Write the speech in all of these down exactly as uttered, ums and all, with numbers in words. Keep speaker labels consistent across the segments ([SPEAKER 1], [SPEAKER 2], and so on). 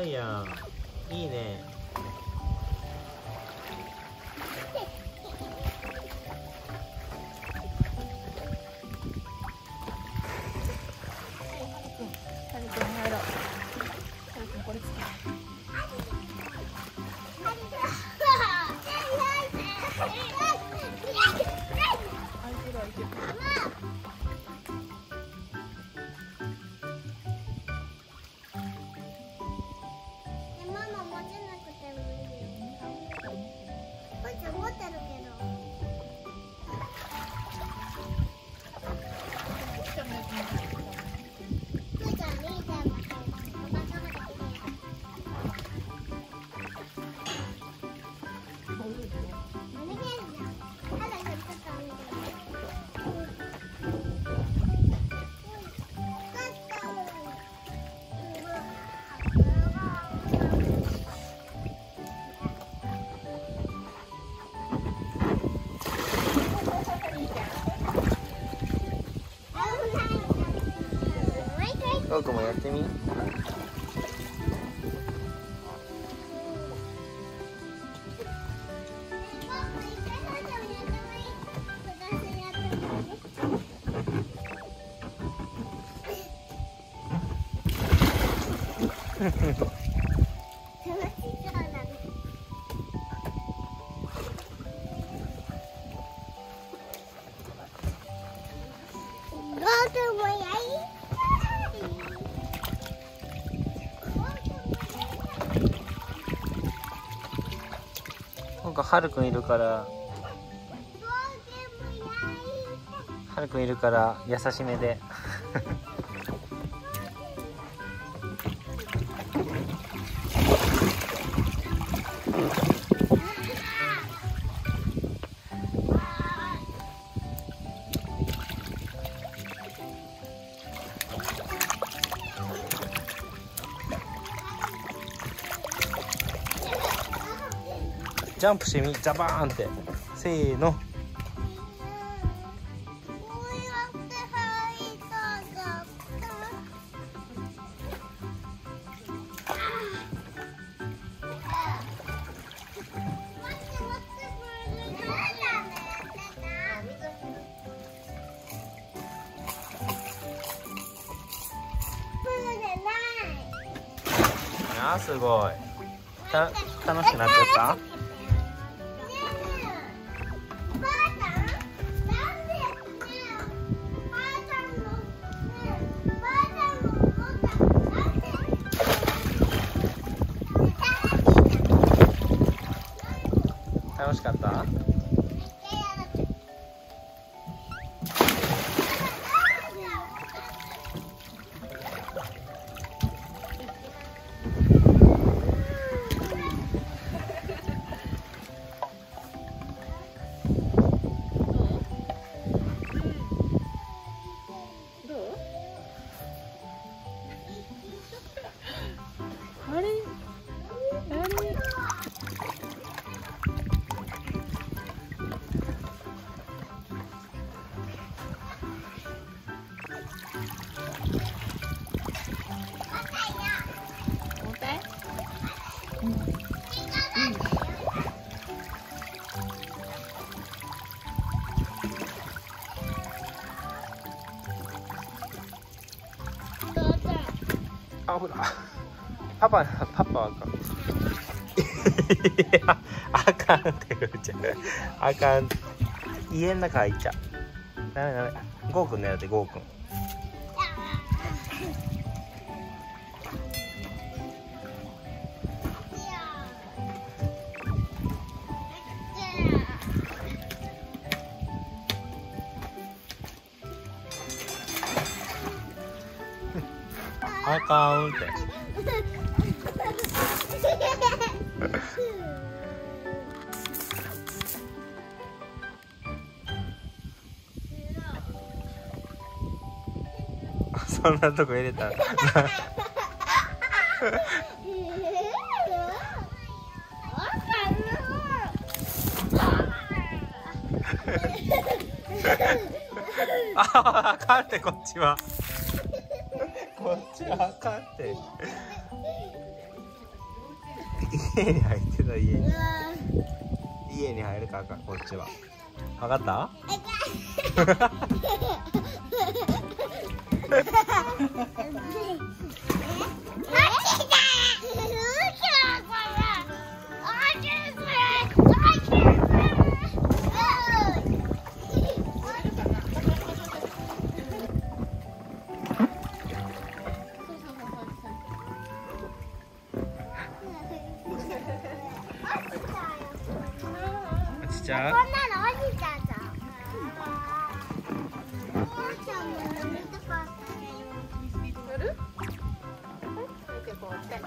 [SPEAKER 1] いやん。いいね。
[SPEAKER 2] はるくん入ろう。はるくんこれつけ。開いてる開いてる。
[SPEAKER 3] ママ持てなくてもいいよ。こいつ持ってるけど。くーちゃん見てもおばさまできれい。何ゲームじゃん。あら、これちょっと見て。
[SPEAKER 1] ゴーくんもやってみ。なんかはるくんいるから、はるくんいるから優しめで。ジャンプしてみ、ジャバーンって。せーの。あー、すごい。た楽しくなっちゃった。楽しかった？
[SPEAKER 2] あれ？あれ？重たい？うん。うん。
[SPEAKER 1] あ、ほら。パパ、パパはあかん。いや、あかんって言っちゃう。あかん。家の中入っちゃう。ダメダメ。ゴーくん狙って、ゴーくん。あかんって。そんなとこ入れた。あ、あかんって、こっちは。こっちはあかんって。 家に入ってた家に。
[SPEAKER 3] うわ
[SPEAKER 1] 家に入るかあかんこっちは。分かった？落ちちゃう？
[SPEAKER 3] こんなの落ちちゃうぞ。お母ちゃんも飲みたかったけど。
[SPEAKER 2] 乗る？見てこうって。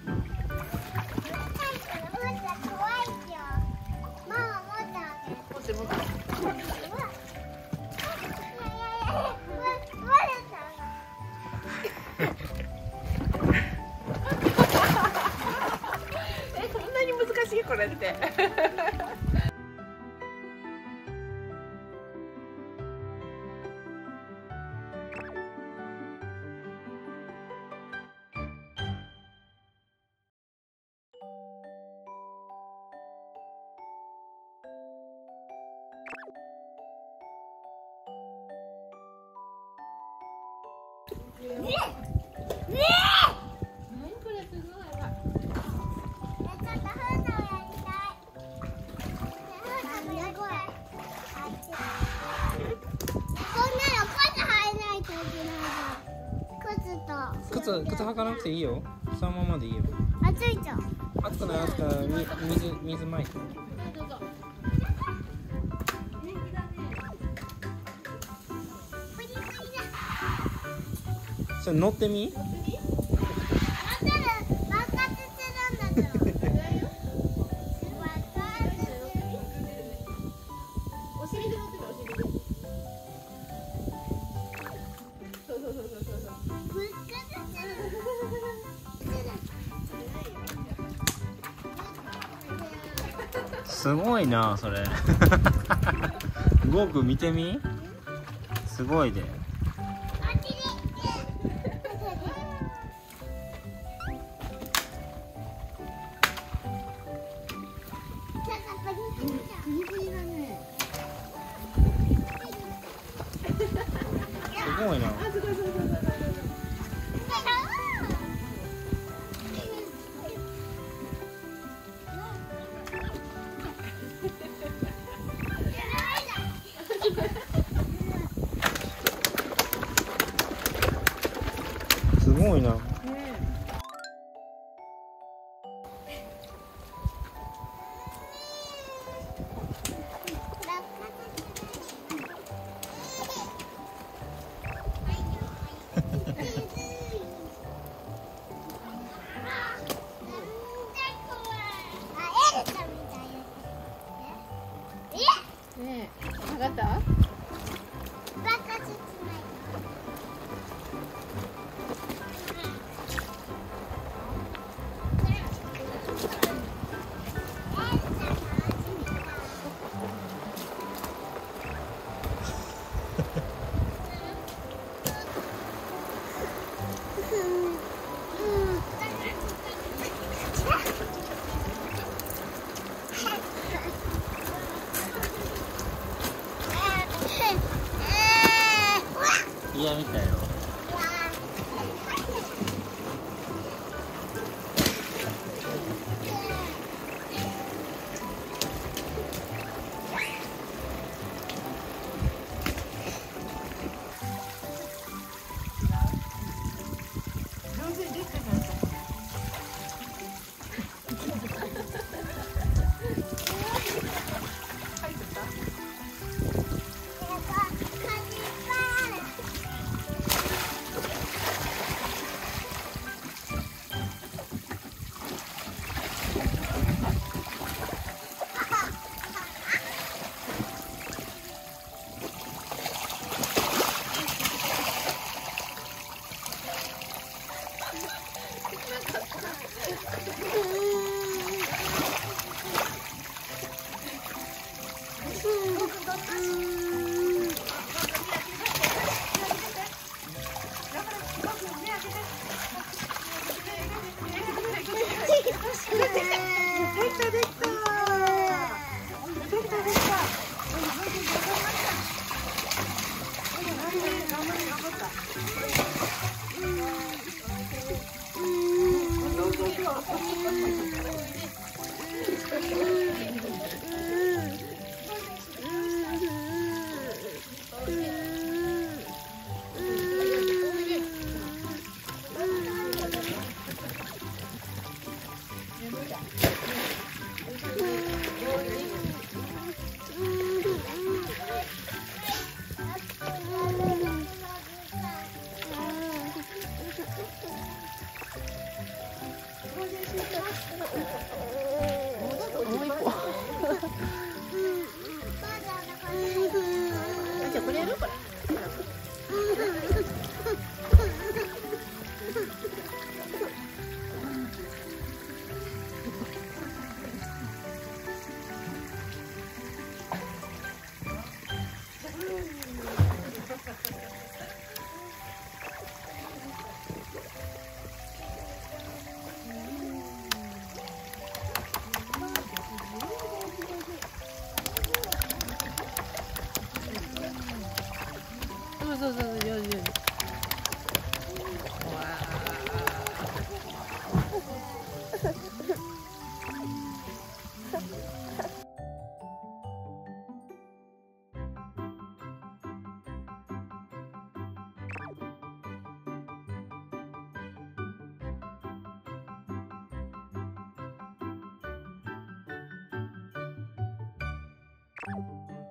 [SPEAKER 3] 怖いよ。ママ持ってあげる。
[SPEAKER 2] 持って持って。
[SPEAKER 3] うわいやいやいや割れ
[SPEAKER 2] え、こんなに難しいこれって。何これすごい。
[SPEAKER 3] ちょっと風船をやりたい。風船やりたい。あっち。こんなの靴履いないといけないじゃん。靴と。
[SPEAKER 1] 靴靴履かなくていいよ。そのままでいいよ。
[SPEAKER 3] あついちゃう。
[SPEAKER 1] 暑くない暑くない。み水水まいて。
[SPEAKER 2] どうぞ。
[SPEAKER 3] プリプリだ。
[SPEAKER 1] それ乗ってみ？
[SPEAKER 3] わかる。爆発するんだぞ。爆発。
[SPEAKER 2] お尻で乗ってたお尻で。そうそうそうそうそう。
[SPEAKER 3] ぶっかけする。
[SPEAKER 1] すごいなそれ。ゴーくん見てみ？すごいで。すごいな。すごいな。
[SPEAKER 2] ねえ、分かった？
[SPEAKER 1] 嫌みたいよ。
[SPEAKER 2] 上手にできたじゃん。
[SPEAKER 3] うん。
[SPEAKER 2] そうそう、上手上手。わー。